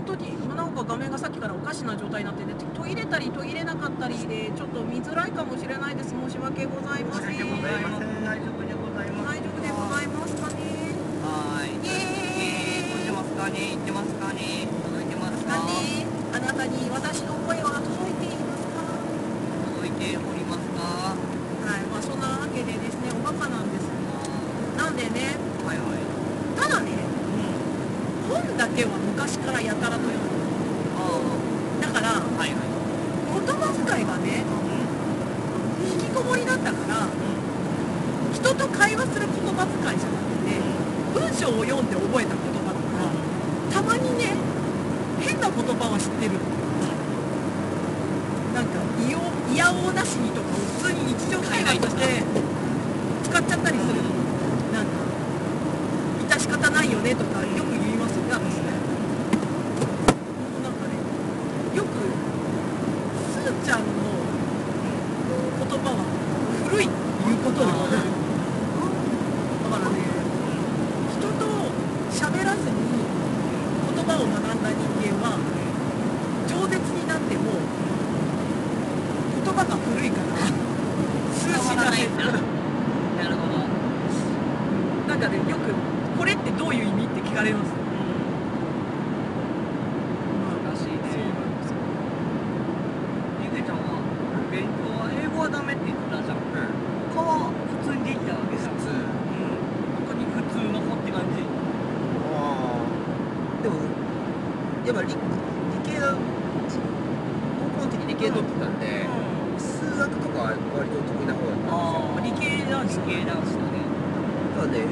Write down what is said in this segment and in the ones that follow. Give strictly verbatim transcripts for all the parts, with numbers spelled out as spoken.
本当になんか画面がさっきからおかしな状態になってて、途切れたり途切れなかったりでちょっと見づらいかもしれないです。申し訳ございません。 大丈夫でございます。 大丈夫でございますかね。 はい。 イエーイ。 行ってますかね。行ってますかね。届いてますかね。あなたに私の声は届いていますか。 届いておりますか。 はい、まあそんなわけでですね、おバカなんです。なんでね、 はいはい。 ただね、本だけは昔からやたらと読む。だから、 はいはい。 言葉遣いがね、引きこもりだったから、人と会話する言葉遣いじゃなくて、文章を読んで覚えた言葉だから、たまにね、変な言葉は知ってる。なんか、いよいやおうなしにとかを普通に日常会話として使っちゃったりする。なんか、致し方ないよねとかよく言いますよね、私ね。なんかね、よく、すーちゃんの言葉は古いっていうことではない。だからね、人と喋らずに言葉を学んだ人間は、饒舌になっても言葉が古いから通じない。 なるほど。 なんかね、よくこれってどういう意味って聞かれます。 難しいね。ゆげちゃんは勉強は英語はダメって言ってたじゃん。他は普通にできたわけじゃん。普通。本当に普通の子って感じ。 ああ。でもやっぱ理理系が高校の時理系取ってたんで、数学とかは割と得意な方だったんですよ。 理系男子理系男子だね。 ただね、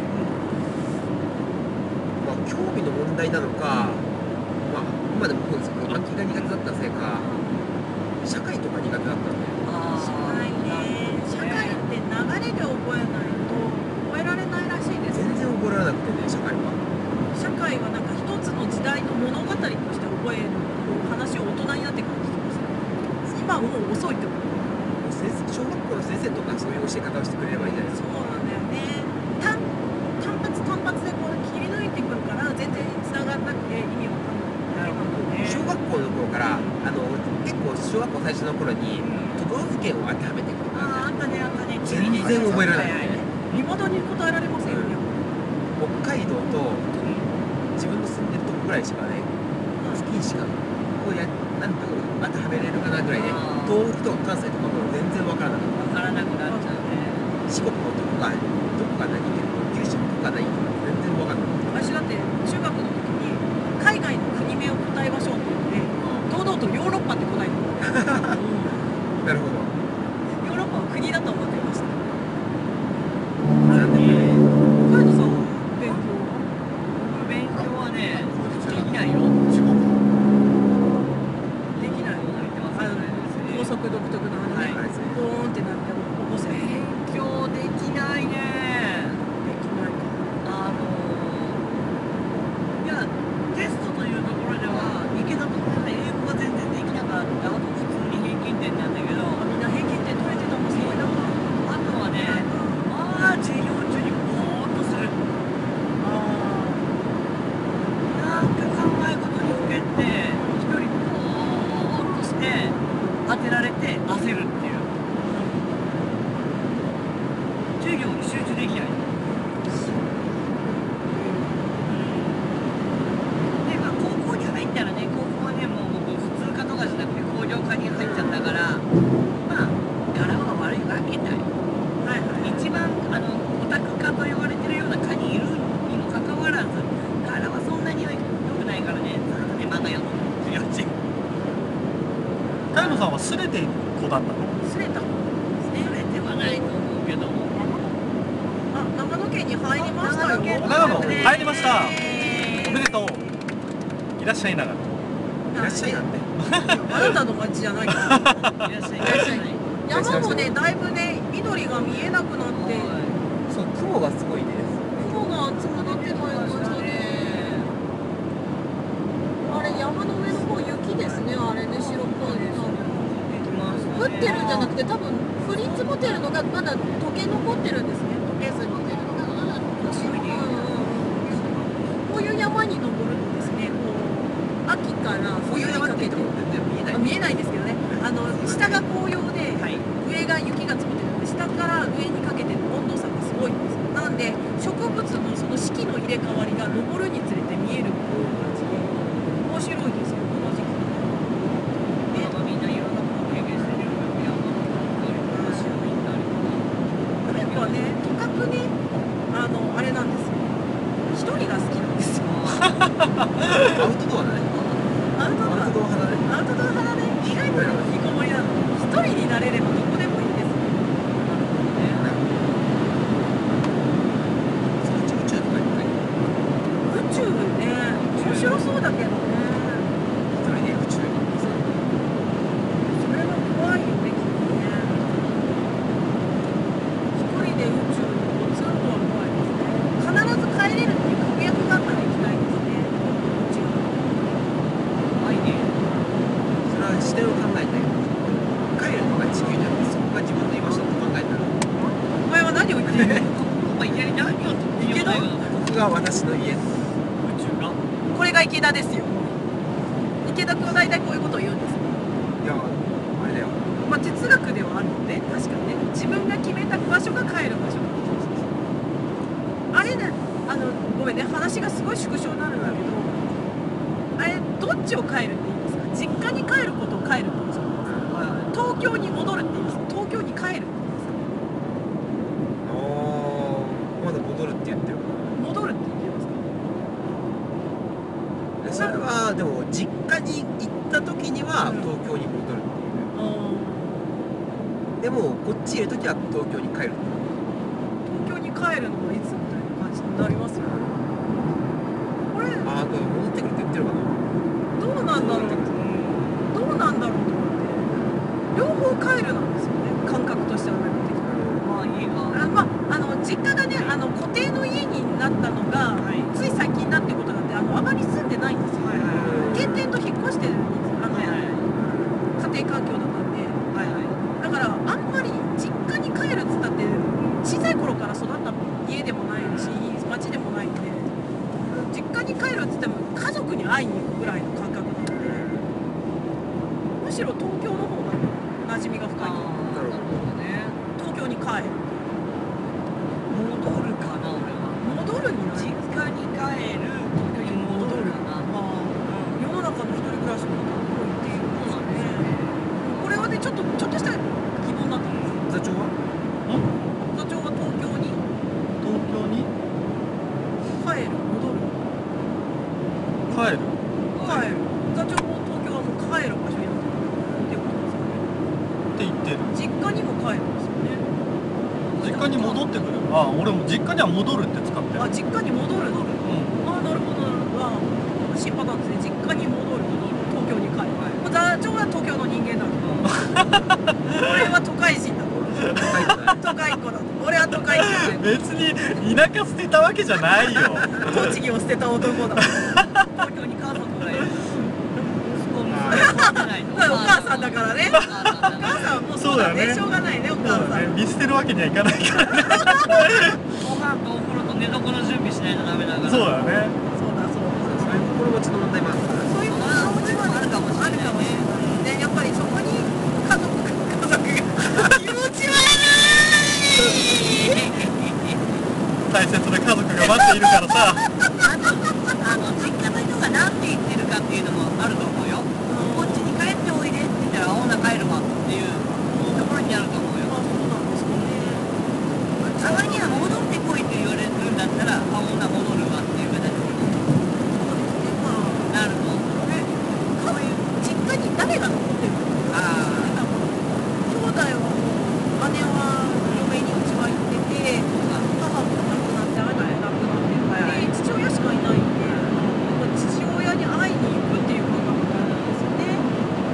まあ興味の問題なのか、まあ今でもそうですけど暗記が苦手だったせいか、社会とか苦手だったんで。 社会ね、社会って流れで覚えないと覚えられないらしいです。 全然覚えられなくてね、社会は。 社会はなんか一つの時代の物語として覚える話を大人になってから聞きます。今はもう遅いと思う。 先生小学校の先生とかそういう教え方をしてくれればいいじゃないですか。 そうなんだよね。単単発単発でこう切り抜いてくるから全然つながんなくて意味わかんない。なるほどね。 小学校の頃からあの結構小学校最初の頃に都道府県を当てはめてくるから、 ああ、あったねあったね。 全然覚えられない。 未だに答えられませんよね。 北海道と自分の住んでるとこぐらいしかね、付近しかこうやなんと当てはめれるかなぐらいで、東北とか関西とかも全然わからなかった。 わからなくなっちゃうね。 四国のどこがどこが何県、九州のどこが何県とか全然わかんない。 私だって中学の時に海外の国名を答えましょうって言って堂々とヨーロッパって答えてた。 なるほど。 ヨーロッパは国だと思ってました。 なんでね。 カイトさんは勉強は？ 勉強はね、できないよ。 できない。高速独特のあのね、ボーンってなって起こせ。 勉強できないね。 できないか。 あのいや、テストというところでは池田ところで英語が全然できなかった。あと普通に平均点なんだけど、 みんな平均点取れてたのすごいな。 あとはね、まあ授業中にぼーっとする。なんか考え事にふけて一人ぼーっとして当てられて焦るっていう。授業に集中できない。で、まあ高校に入ったらね、高校はね、もう僕普通科とかじゃなくて工業科に入っちゃったから、まあ柄は悪いわけだよ。 はいはい。 一番あのオタク科と言われてるような科にいるにもかかわらず、柄はそんなに良くないからね、ずっとね漫画読む授業中。 タイノさんはすれていく子だったの？ すれた。 それではないと思うけども。 あ、長野県に入りましたよ。 長野入りました。おめでとう。いらっしゃいながら。 いらっしゃいなんて。 あなたの町じゃないから。 いらっしゃいいらっしゃい。 山もね、だいぶね、緑が見えなくなって、 そう、雲がすごいです。 雲が厚くなってまいりましたね。あれ、山の上の方、雪ですね、あれね、白っぽいね。降ってるんじゃなくて、多分降り積もってるのがまだ溶け残ってるんですね。溶けずに。こういう山に登るとですね、こう秋か植物のその四季の入れ替わりが登るにつれて見えるっていう感じで面白いですよ、この時期。 ね、みんないろんなことを経験してるよ。山登ったりとか、潮行ったりとか。 なんかね、とかくね、あの、あれなんですよ。一人が好きなんですよ。 アウトドアだね。 アウトドア。 アウトドア派だね。 アウトドア派だね。意外と引きこもりなの。一人になれればどこでもいいです。 そのうち宇宙とか行ったり、 宇宙ね、面白そうだけどね。 一人で宇宙に行ってさ、 それは怖いよね、きっとね。一人で宇宙にポツンとは怖いですね。必ず帰れるっていう確約があったら行きたいですね。宇宙。 はいね。 それは視点を考えて、帰るのが地球じゃなくて、そこが自分の居場所と考えたら、 お前は何を言ってるのお前いきなり何を言ってるの？ ここが私の家。 宇宙が。 これが池田ですよ。池田君は大体こういうことを言うんですよ。 いや、あれだよ。 まあ哲学ではあるので、確かにね、自分が決めた場所が帰る場所。あれね、あの、ごめんね、話がすごい縮小になるんだけど、あれ、どっちを帰るって言いますか？実家に帰ることを帰るって言うんですよ。東京に戻るって言いますか？東京に帰るって言いますか？ あー、まだ戻るって言ってるか戻るって言ってますか？ ら。それは、でも、実家に行った時には、東京に戻るっていう。 あでも、こっちいる時は東京に帰るっていう。 ー東京に帰るのはいつみたいな感じになりますよね。これ、 あー、これ戻ってくるって言ってるかな。 どうなんだろうどうなんだろうと思って両方帰るなんですよね、感覚としてはなんか的にまあいいが。 あまあ、あの実家がねあの固定の家になったのが、 はいつい最近なってことなんであのあまり住んでないんですよ、 はいはい転々と引っ越してるんですあの、 はいはい家庭環境だったんではいはい。 だからあんまり実家に帰るっつったって小さい頃から育った家でもないし町でもないんで実家に帰るっつっても家族に会いに行くぐらいの感覚なのでむしろ東京の方が馴染みが深いあーなるほどね。 東京に帰る戻るかな俺は。 戻るにな実る家に帰る。東京に戻るかな。 まあ世の中の一人暮らしの方も言っているんですよねこれはねちょっとちょっとした疑問だったんです座長は座長は東京に東京に帰る戻る帰る。 帰る座長も東京はもう帰る場所になってるっていうことですよねって言ってる。 実家にも帰るんですよね実家に戻ってくる。あ、俺も実家には戻るって使ってる。 あ実家に戻るのうん。 あなるほどなるほどあ新パターンですね実家に戻る東京に帰る、もう座長は東京の人間だと俺は都会人だと都会っ子だと俺は都会っ子だと別に田舎捨てたわけじゃないよ。 栃木を捨てた男だ東京に家族がいる。息子娘は飼ってないの。 お母さんだからねお母さんだからお母さんはもうそうだねしょうがないねお母さん、 そうだね。見捨てるわけにはいかないからね。 ご飯とお風呂と寝床の準備しないとダメだから。 そうだね。 そうだそうだそういう心持ちの問題もあるから。 そういう気持ちもあるかもしれないね。でやっぱりそこに家族家族が気持ち悪い。 大切な家族が待っているからさ。 あと、あの、実家の人が何て言ってるかっていうのもあると思うよ。こっちに帰っておいでって言ったら、あ、ほな帰るわっていうところにあると思うよ。 まあそうなんですかね。 たまには戻ってこいって言われるんだったら、あ、ほな戻るわっていう形にまあなると思う。 ね、こういう実家に誰が残ってるか。 あ兄弟はもう姉は嫁にうちは行ってて、母も亡くなって兄も亡くなってで父親しかいないんで、まあ父親に会いに行くっていう感覚があるんですよね。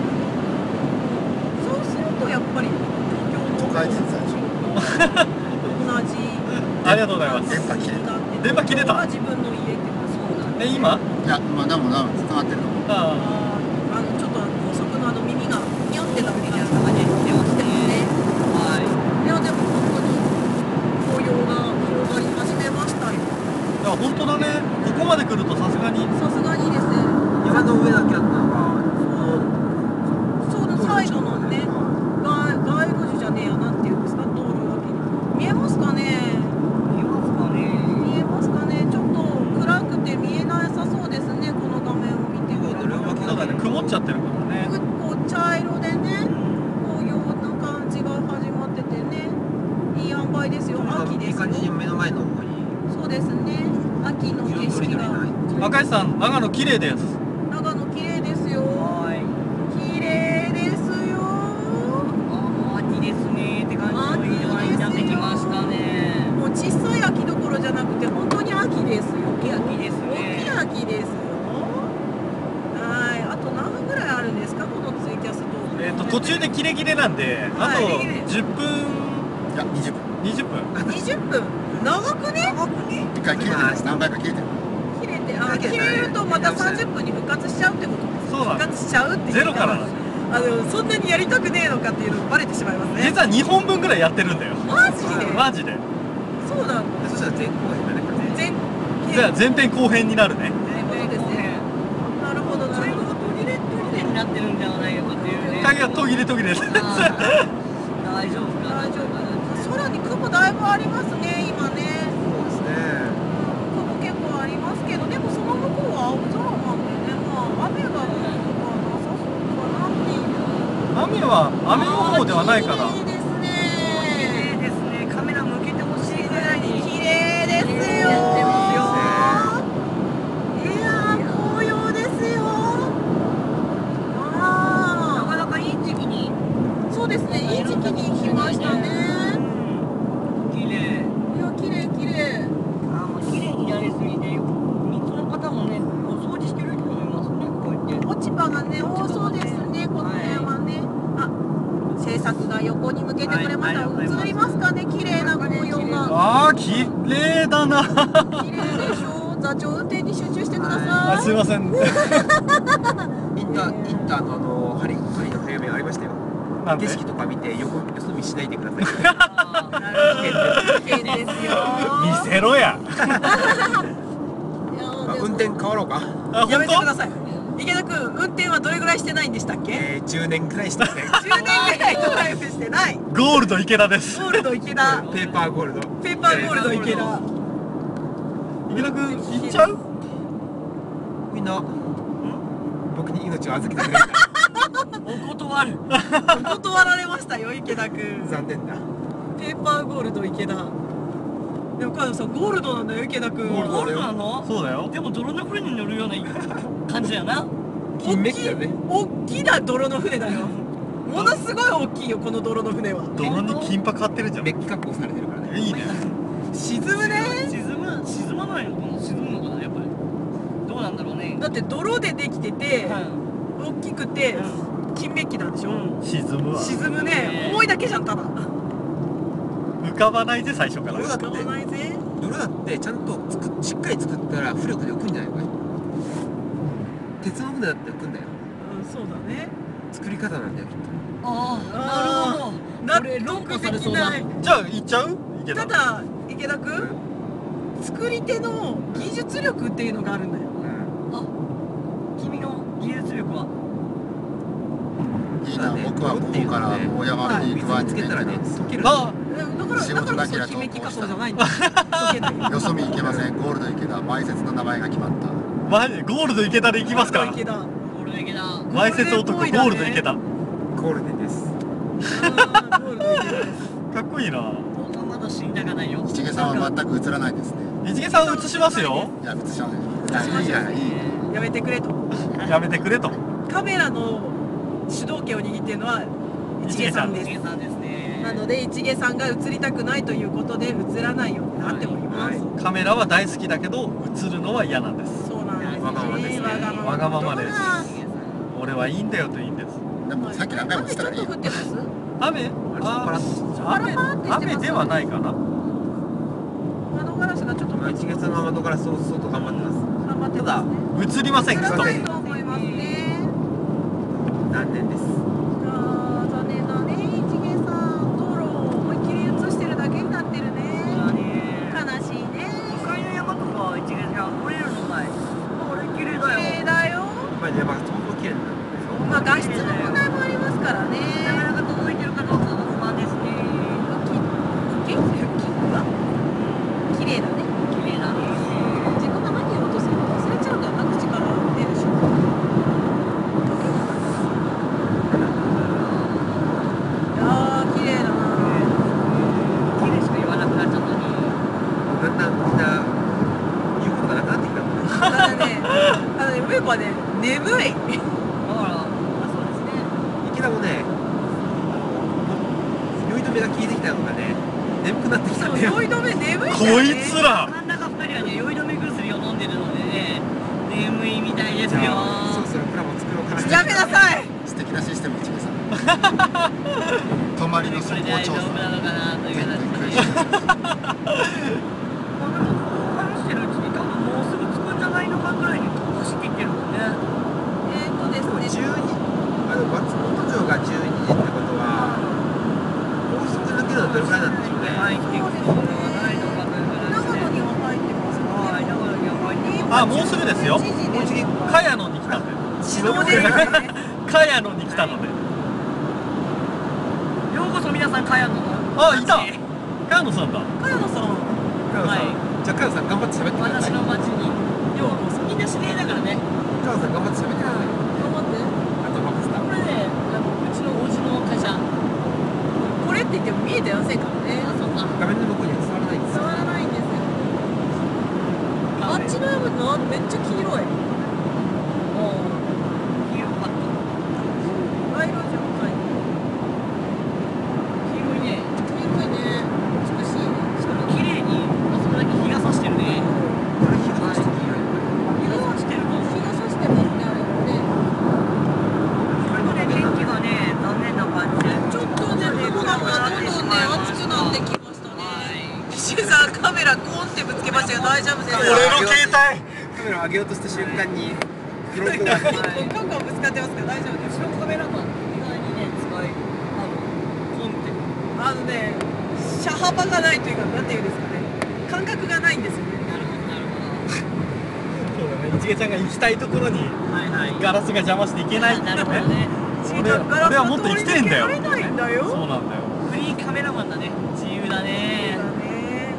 そうするとやっぱり東京の都会人最初同じありがとうございます。 電波切れた電波切れたが自分の家っていうかそうなんでえ、今？ いやまあでもなつながってると思うああのちょっと高速のあの耳がにょってたみたいなあ、感じしてますでもね。 ね。はいやでも本当に紅葉が広がり始めましたよ。 あ。いや本当だね。ここまで来るとさすがに。 さすがにですね。 山の上だけあったのが、 そうのサイドのね、街街路樹じゃねえやなんていうんですか道路だけに見えますかね。 見ますかね。 目の前の方にそうですね。秋の景色が。 赤石さん、長野綺麗です。 長野綺麗ですよ。 はい。 綺麗ですよ。 ああ、秋ですねって感じのいいのがになってきましたね。 もう小さい秋どころじゃなくて本当に秋ですよ。 大きい秋です大きいね。 秋ですよ。はい。あと何分ぐらいあるんですかこのツイキャストーク。 えっと途中でキレキレなんで、あとはいじゅっぷん、 いやにじゅっぷんにじゅっぷん。 にじゅっぷん。長くね？長くね？ 一回切れてます何回か切れてる切れて、あ、切れるとまたさんじゅっぷんに復活しちゃうってことです。 そうなんです。 復活しちゃうっていう。 ゼロからなんです。 あのそんなにやりたくねえのかっていうのがバレてしまいますね。 実はにほんぶんぐらいやってるんだよ。 マジで？ マジで。 そうなんだ。 そしたら前後編だねこれね。 全じゃあ前編後編になるね。 全ですね。なるほどなるほど。 途切れ途切れになってるんではないかっていうね。 影が途切れ途切れです。 大丈夫か大丈夫。空に雲だいぶありますね今ね。 そうですね。 雲結構ありますけど、でもその向こうは青空なんでね、まあ雨が降ることはなさそうかなっていう。 雨は雨の方ではないかな。 綺麗です綺ね。 麗ですね。カメラ向けてほしいぐらいに。 綺麗ですよ。 やってますよ。 いやー紅葉ですよ。あなかなかいい時期に。 あ、そうですね。いい時期に来ましたね。 綺麗。 いや綺麗綺麗。 あーもう綺麗になりすぎて、三つの方もね、お掃除してる人もいますね。こうやって。 落ち葉がね多そうですね。この辺はね。あ、制作が横に向けてくれました。 はい映りますかね。綺麗な紅葉が。 ああ綺麗だな。 綺麗でしょ。座長運転に集中してください。 あすいません。 インターインターのあの針針の早めありましたよ。 なんで景色とか見て横よそ見しないでください。 あーなるほど。 危険ですよ。 見せろや。 いやまあ運転変わろうか。 あや本当？ めてください。池田君、運転はどれぐらいしてないんでしたっけ？ えー、じゅうねんくらいしてね。 じゅうねんぐらいドライブしてない。 ゴールド池田です。 ゴールド池田。 ペーパーゴールド。 ペーパーゴールド池田。 池田君行っちゃう？ みんな僕に命を預けてくれる。 お断る。 断られましたよ、池田君。 残念だ。 ペーパーゴールド池田。でも、カさん、ゴールドなんだよ、池田君。 ゴールドゴールドなの？ そうだよ。 でも泥の船に乗るような感じやな。 金メッキだね。 大きな泥の船だよ。ものすごい大きいよ、この泥の船は。 泥に金箔貼ってるじゃん。 メッキ加工されてるからね。 いいね。 沈むね。 沈む沈まないのかな、沈むのかなやっぱり。どうなんだろうね。 だって泥でできてて、 は大きくて、金メッキなんでしょ。 沈むわ。 沈むね。重いだけじゃん、ただ。 浮かばないぜ最初から。 泥だって浮かばないぜ。 泥だってちゃんとつくしっかり作ったら浮力で浮くんじゃないかい。鉄の船だって浮くんだよ。 うん、そうだね。 作り方なんだよきっと。 あああ、なるほど。 納これ論得破さできなれそうだ。 い。 じゃあ行っちゃう？池田。 ただ、池田君、作り手の技術力っていうのがあるんだよ。 あ、君の技術力は。 いいな僕はここから大山に行くわに水につけたらね溶ける。 あ、 だから、 仕だからこそ、 事だけだと決めき加工じゃないんだよ。溶けないよそ見行けませんゴールド池田前説の名前が決まったマジゴールド池田で行きますか？ 池田。 ゴールド池田。 前説男ゴールド池田。 ゴールデンです。 あーゴールド池田です。 かっこいいな。 おさんまだ死にたかないよ。 一毛さんは全く映らないですね一毛さん映しますよ。 いや映しちゃうねいいじゃんいい。 やめてくれと。 やめてくれと。 カメラの主導権を握っているのは一毛さんです。 一毛さんですね。 なので一毛さんが映りたくないということで映らないようになっております。 はいカメラは大好きだけど映るのは嫌なんです。 そうなんですね。 わがままですねわがままですあ俺はいいんだよといいんです。 でもさっき何回も言ったらいいよ雨ちょっと降ってます？ 雨？ パラッあ、雨雨ではないかな。 窓ガラスがちょっとまあいちがつの窓ガラスを相当頑張ってます。 頑張ってますね。 映りませんきっと。 映らないと思いますね。 残念です。 あー残念だね。一毛さん道路を思いっきり映してるだけになってるね。 そうだね。 悲しいね。 向かいの山とか一毛さん降りるのない。あれ綺麗だ綺麗よ。 だよ。 まあ山が相当綺麗になるんですよ。 まあ画質の問題もありますからね。 なかなか届いてるかどうかが不安ですね。 浮き浮き浮きが綺麗だね。 綺麗だね。 自分が何言おうとするか忘れちゃうんだよな、口から出る瞬間。 なだんだんみんな言うことがなくなってきたもんね。 あのね、あのね、梅子はね、眠い。 だからあそうですね池田もね、酔い止めが効いてきたのがね、眠くなってきたんだよ。 酔い止め眠いんだこよね。 いつら真ん中ふたりはね酔い止め薬を飲んでるのでね眠いみたいですよ。 そろそろプラモ作ろうかな。 やめなさい。 素敵なシステム、一部さん。泊まりのこれ速報調で大丈夫査。 なのかなという全然形で。 クリア。 まあでも話してるうちに多分もうすぐ着くんじゃないのかぐらいに走っていってるもんね。 えーとですね。 じゅうに、あの松本城がじゅうにじってことは、高速抜けるのはどれくらいなんでしょうね。 入っていくのではないのかという形で。 長野には入ってますかはい、 ね。 長野には入ってます。 あ、もうすぐですよ。 いちじです茅野に来たんで。 指導ですね。 茅野に来たので。 ようこそ皆さん茅野の。 あ、いた。茅野さんだ。 茅野さん。 カヨさん、 はいじゃあカヨさん頑張って喋ってください。 私の町に。ようこそ。みんな知り合いだからね。 カヨさん頑張って喋ってください。 頑張って。 あとマスター。 これね、あのうちのおじの会社。 これって言っても見えてませんからね。 あ、そうか。 画面の向こうには伝わらないんですよ。 伝わらないんですよ。あっちの山なめっちゃ黄色い。 もう、黄色かった。 街路樹も入って黄色いね。 る。黄色いね。美しいね。 しかも綺麗に、あそこだけ日が差してるね。 これ日が差して黄色い。 日が差してるの。 日が差してますね、あれもね。 これもね、天気がね、残念な感じで。 ちょっとね、雲がどんどんね、暑くなってきましたね。石井さん、カメラコンってぶつけましたよ。大丈夫ですか？ 俺の携帯。 カメラを上げようとした瞬間にフロントがコンコンぶつかってますから大丈夫です。 後ろカメラマン、意外にね、使い、あの、コンって。 あのね、車幅がないというか、なんていうんですかね。感覚がないんですよね。 なるほど、なるほそうだね。一毛ちゃんが行きたいところにど。はいはい。 ガラスが邪魔して行けないってなね。 るほどね。 俺俺はもっと行きてえんだよ。 通り抜けられないんだよ。 そうなんだよ。 フリーカメラマンだね。自由だね。 だね。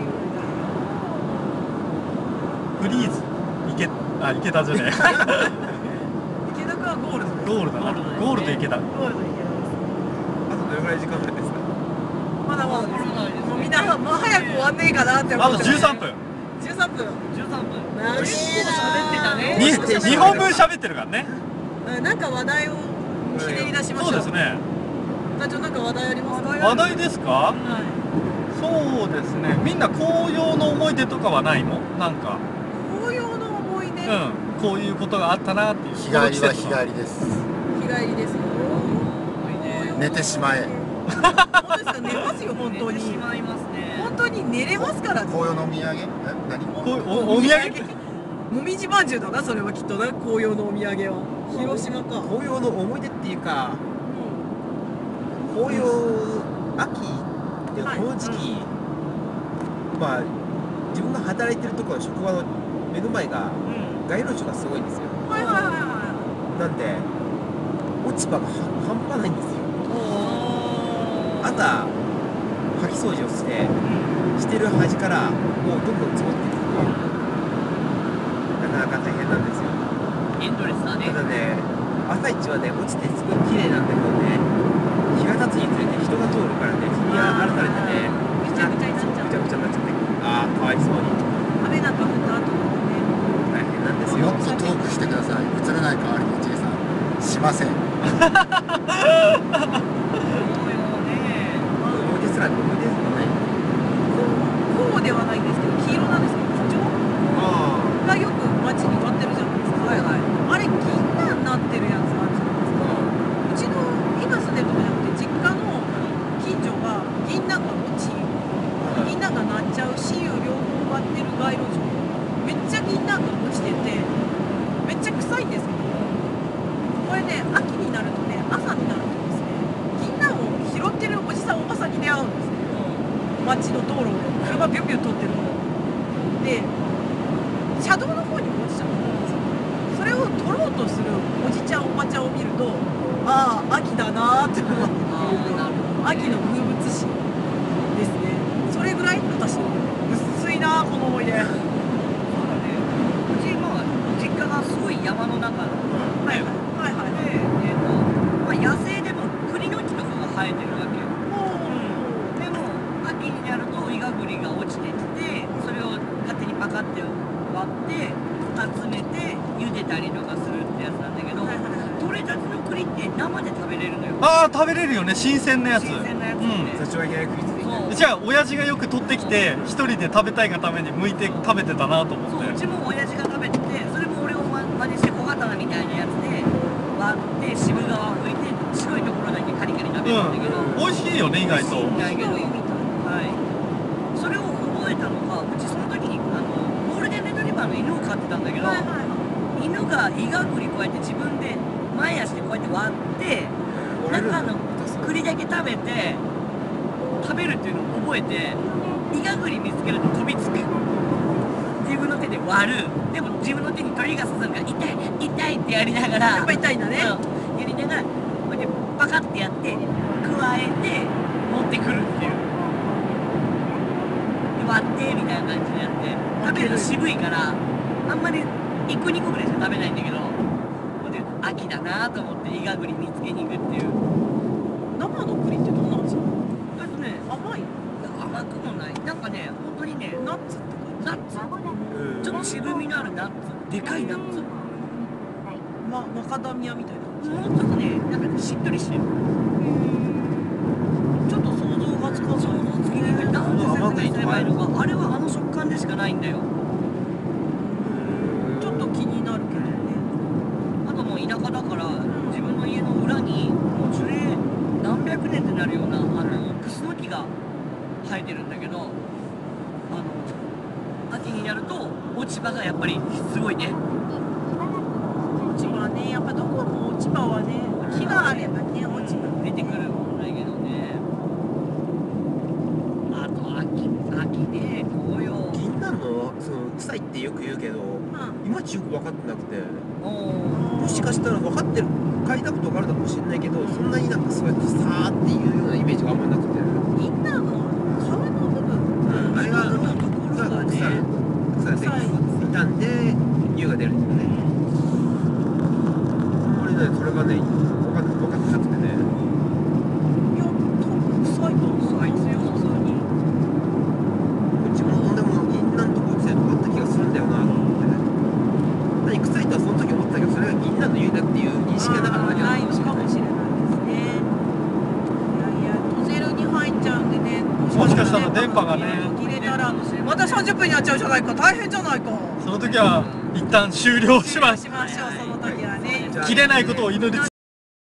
フリーズ。行け、あ、行けたじゃねえ。 池田君はゴールドです。 ゴールだな。ゴールド行けた。 ゴールド池田です。 あとどれぐらい時間なんですか。 まだまだです。 まだまだですもうみんな、まあ早く終わんねえかなって思あとって。 じゅうさんぷん。 じゅうさんぷん。 じゅうさんぷん。 長えな。 喋ってたね。 にもう少しにほんぶん喋ってるからね。 うんなんか話題をひねり出しましょう。 そうですね。 団長なんか話題ありますか？ 話題ですか？ はい。 そうですね。みんな紅葉の思い出とかはないの？なんか、 紅葉の思い出。 うん、こういうことがあったなっていう。 日帰りは日帰りです。 日帰りですよ。 寝てしまえ。 本当ですか？寝ますよ本当寝てしに。 まいますね。 本当に寝れますからね。 紅葉のお土産？え、何？ こうおお土産？ もみじまんじゅうだなそれはきっとな紅葉のお土産は。広島か。 紅葉の思い出っていうか、紅葉秋ではいこの時期、まあ自分が働いてるところの職場の目の前がうん。 街路樹がすごいんですよ。 はいはいはいはなんで落ち葉がは半端ないんですよ。 おー。 朝掃き掃除をしてしてる端からもうどんどん積もってきて、なかなか大変なんですよ。 エンドレスだねた。だね、朝一はね落ちてすごい綺麗なんだけどね、日が経つにつれて人が通るからね、踏み荒らされてね、 ぐちゃぐちゃになっちゃうぐちゃぐちゃになっちゃって、ああかわいそうに雨なんか降った後とかね。 大変なんですよ。 もっと遠くしてください。映らない代わりに一毛さん。しません。 そうよね。 思い出すら思い出すもない。 こうではないんですけど黄色なんですけど基調あがよく街に植わってるじゃないですか。 はいはい。 あれ銀杏になってるやつあるじゃないですか。うちの今住んでるとこじゃなくて実家の近所が銀杏が落ち銀杏がなっちゃう雌雄両方植わってる街路樹めっちゃ銀杏が落ちててめっちゃ臭いんですけどこれね秋になるとね朝になるとですね銀杏を拾ってるおじさんおばさんに出会うんですね。街の道路で車ビュンビュン通ってるので車道の方に落ちちゃうんですよ。それを取ろうとするおじちゃんおばちゃんを見るとああ秋だなーって思ってあーなるほどね秋の風物詩ですね。それぐらい私の薄いなーこの思い出。はいそうだね。うちまあ実家がすごい山の中なの。 はいはいはいで、えっと、まあ野生でも栗の木とかが生えてるわけよ。 もでも秋になるとイガグリが落ちてきて、そて集めて茹でたりとかするってやつなんだけど、取れたての栗って生で食べれるのよ。 ああ食べれるよね、新鮮なやつ。 新鮮なやつうん座長がいきなり食いついてきた。 そうじゃあ親父がよく取ってきて一人で食べたいがために剥いて食べてたなと思そう、うって。 ちも親父が食べてて、それも俺をま真似して小刀みたいなやつで割って渋皮を剥いて白いところだけカリカリ食べるんだけど、 うん、美味しいよね意外と。 だけど、はい、それを覚えたのが、うちその時にあのゴールデンレトリバーの犬を飼ってたんだけど、犬がイガグリこうやって自分で前足でこうやって割って中の栗だけ食べて食べるっていうのを覚えて、イガグリ見つけると飛びつく、自分の手で割る、でも自分の手に鳥が刺さるから痛い痛いってやりながら、 やっぱ痛いんだね。 うん、やりながらこうやってパカッてやって加えて持ってくるっていう、で割ってみたいな感じでやって食べると渋いからあんまりいっこにこぐらいしか食べないんだけど、で秋だなと思ってイガグリ見つけに行くっていう。 生の栗ってどんな味？ あとね、 甘い？ 甘くもない、なんかね、本当にね、 ナッツってナッツ、 うんちょっと渋みのあるナッツ、でかいナッツ、 まマカダミアみたいな。 もうちょっとね、なんかね、しっとりしてる。ちょっと想像がつか想像つきにくい。なんで説明すればいいのか、あれはあの食感でしかないんだよ。 ちょっと気になるけどね。 あともう田舎だから、自分の家の裏に、もう樹齢何百年ってなるような、あの、クスノキが生えてるんだけど、あの、秋になると、落ち葉がやっぱりすごいね。 落ち葉ね、やっぱどこも落ち葉はね、木があればね、落ち葉出てくるもんだけどね。あと秋、秋で紅葉。 銀杏のその臭いってよく言うけど、いまいちよく分かってなくて、 おもしかしたら分かってる、嗅いだことがあるかもしれないけど、そんなになんかそうやってさーっていうようなイメージがあんまりなくて、 銀杏の皮の部分、 あれが実のところがね、 草草で傷んで湯が出るんだよね。あんまりね、それがね、分かって分かってなくてね。 いや、多分臭いと思う。 臭いですよ普通に。 うちもでも銀杏とか落ちてるとこあった気がするんだよなと思って。何臭いとはその時思ってたけど、それが銀杏の湯だっていう認識がなかっただけないのなのかもしれないですね。いやいや、トゼルに入っちゃうんでね。 もしかしたら電波がね切れたらまたさんじゅっぷんになっちゃうじゃないか。大変じゃないか。 その時は一旦終了します。 しましょう、その時はね。 じゃあ切れないことを祈りつつ